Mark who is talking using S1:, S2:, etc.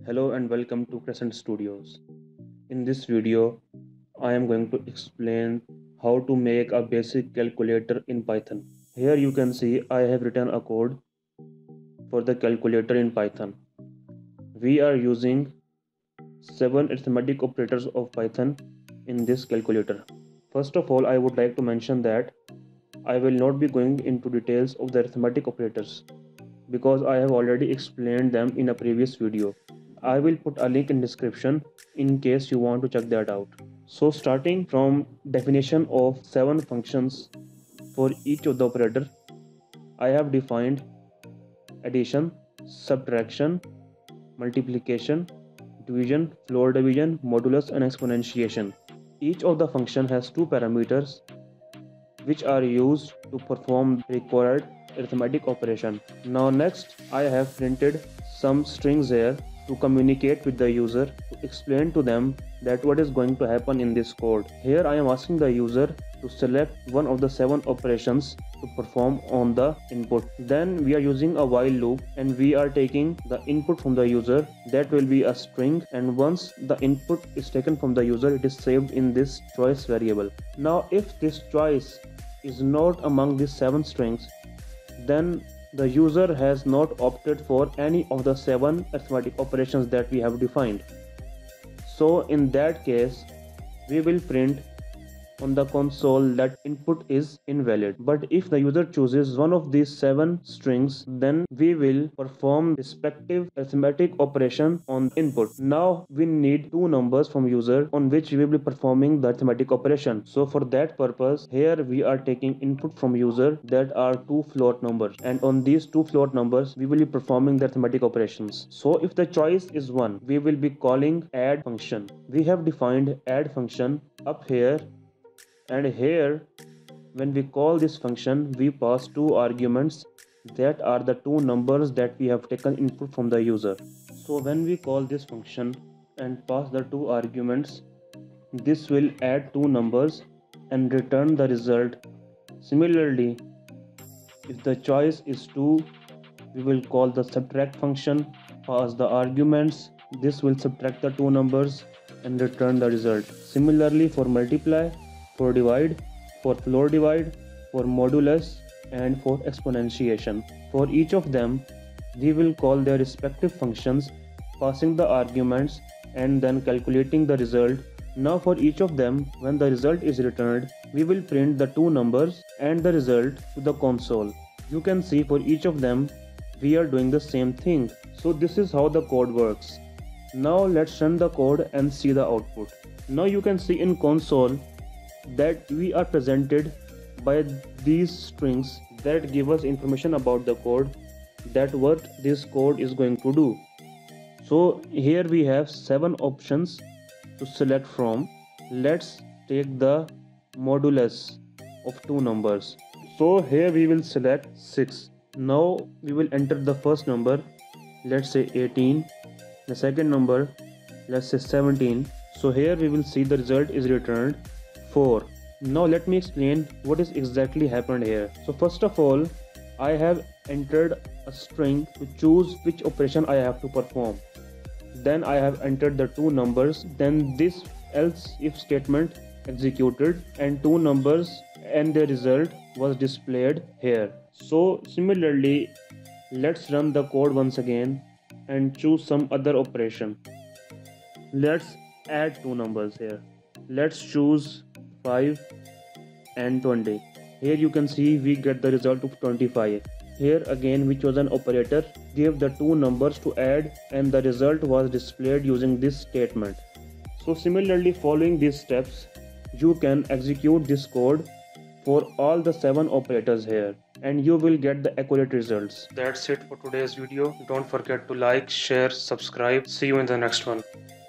S1: Hello and welcome to Crescent Studios. In this video, I am going to explain how to make a basic calculator in Python. Here you can see I have written a code for the calculator in Python. We are using 7 arithmetic operators of Python in this calculator. First of all, I would like to mention that I will not be going into details of the arithmetic operators because I have already explained them in a previous video. I will put a link in description in case you want to check that out. So starting from definition of 7 functions for each of the operator, I have defined addition, subtraction, multiplication, division, floor division, modulus and exponentiation. Each of the function has two parameters which are used to perform the required arithmetic operation. Now next I have printed some strings here to communicate with the user to explain to them that what is going to happen in this code. Here I am asking the user to select one of the 7 operations to perform on the input. Then we are using a while loop and we are taking the input from the user, that will be a string, and once the input is taken from the user it is saved in this choice variable. Now if this choice is not among these 7 strings, then the user has not opted for any of the 7 arithmetic operations that we have defined. So in that case, we will print on the console that input is invalid. But if the user chooses one of these 7 strings, then we will perform respective arithmetic operation on input. Now we need two numbers from user on which we will be performing the arithmetic operation. So for that purpose, here we are taking input from user that are two float numbers, and on these two float numbers we will be performing the arithmetic operations. So if the choice is 1, we will be calling add function. We have defined add function up here, and here when we call this function we pass two arguments that are the two numbers that we have taken input from the user. So when we call this function and pass the two arguments, this will add two numbers and return the result. Similarly, if the choice is 2, we will call the subtract function, pass the arguments, this will subtract the two numbers and return the result. Similarly for multiply, for divide, for floor divide, for modulus and for exponentiation. For each of them, we will call their respective functions, passing the arguments and then calculating the result. Now for each of them, when the result is returned, we will print the two numbers and the result to the console. You can see for each of them, we are doing the same thing. So this is how the code works. Now let's run the code and see the output. Now you can see in console that we are presented by these strings that give us information about the code, that what this code is going to do. So here we have 7 options to select from. Let's take the modulus of two numbers. So here we will select 6. Now we will enter the first number, let's say 18, the second number, let's say 17. So here we will see the result is returned 4. Now let me explain what is exactly happened here. So first of all, I have entered a string to choose which operation I have to perform. Then I have entered the two numbers, then this else if statement executed and two numbers and the result was displayed here. So similarly, let's run the code once again and choose some other operation. Let's add two numbers here. Let's choose 5 and 20. Here you can see we get the result of 25. Here again we chose an operator, gave the two numbers to add, and the result was displayed using this statement. So similarly, following these steps, you can execute this code for all the 7 operators here and you will get the accurate results. That's it for today's video. Don't forget to like, share, subscribe. See you in the next one.